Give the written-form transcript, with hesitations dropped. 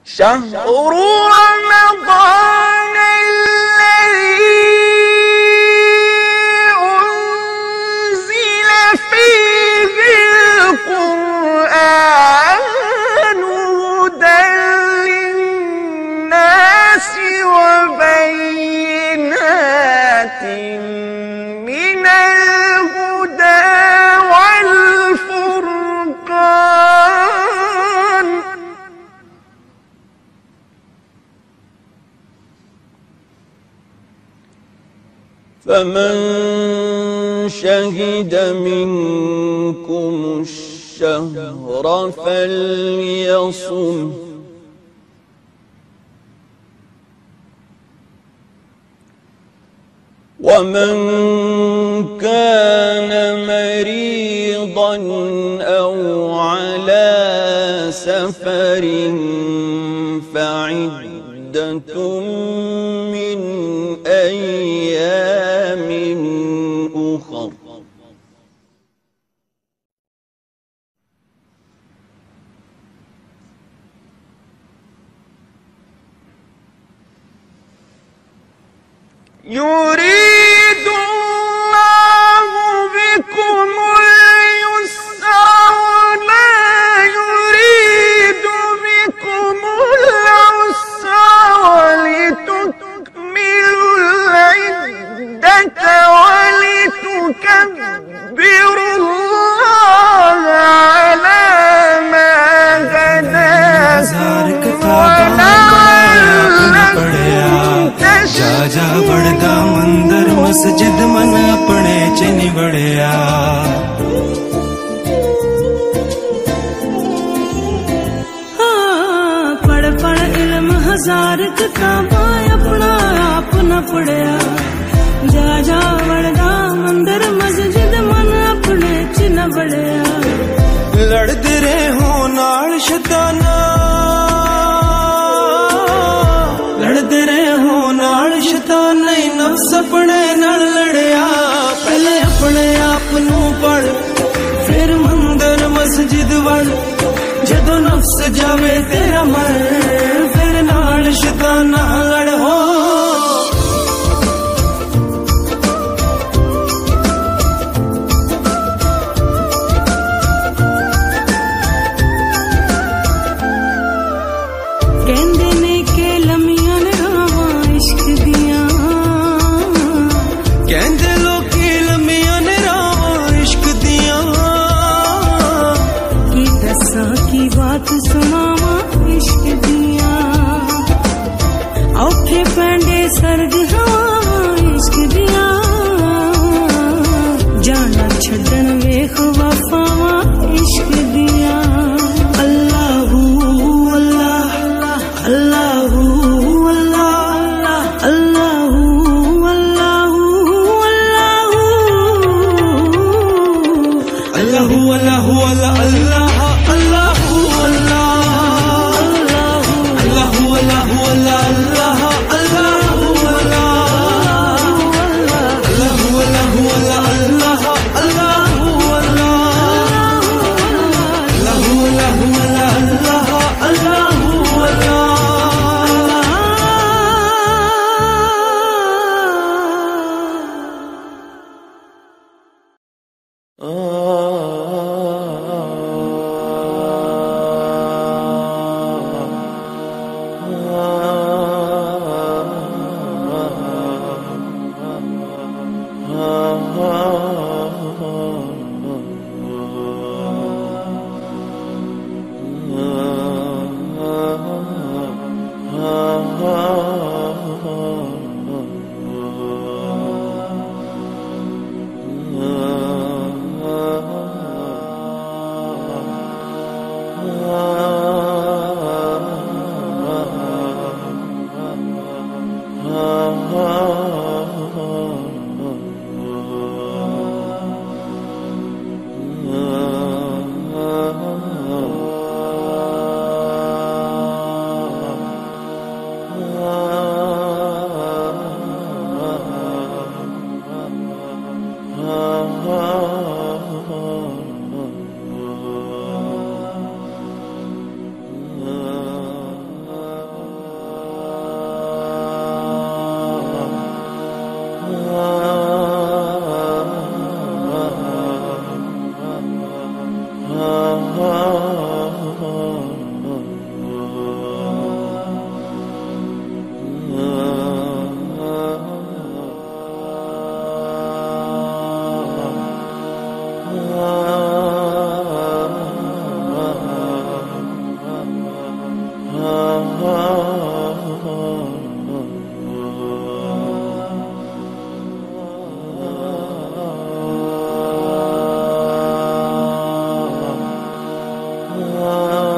شهر رمضان الذي أنزل فيه القرآن هدى للناس وبينات من الهدى والفرقان فمن شهد منكم الشهر فليصم ومن كان مريضا أو على سفر فعدة من أيام أخر يريد الله بكم اليسر ولا يريد بكم العسر ولتكملوا العدة ولتكبروا الله على ما هداكم ولعلكم जा बड़दा मंदिर मस्जिद मन अपने चनी बड़िया पढ़ पढ़ इल्म हजार किताबा अपना आप न पढ़िया जा जा बड़दा मंदिर मस्जिद मन अपने चन बड़िया लड़ते रहे हो नाल शैताना लड़ते रहे हो नाल शैतान नहीं नफ्स अपने नाल लड़िया पहले अपने आप नू पढ़ फिर मंदिर मस्जिद वल जदों नफ्स जावे तेरा मर फिर नाल शैतान लड़ हो कहंदे ने के लमियां ने रावा इश्क दियां कहंदे लोकी लमियां ने रावा इश्क दियां की दसा की बात सुनावा इश्क दियां औखे पैंडे सर्द हवा इश्क दियां जाना छड़न वेख वफावा इश्क दियां अल्लाहू अल्लाह अल्लाहू अल्लाह अल्लाहू अल्लाहू अल्लाहू अल्लाहू अल्लाहू अल्लाह अल्लाहू अल्लाह अल्लाहू अल्लाहू अल्लाह अल्लाह अल्लाहू अल्लाहू अल्लाहू अल्लाह अल्लाह अल्लाहू अल्लाह अल्लाहू अल्लाहू अल्लाह अल्लाहू अल्लाह ah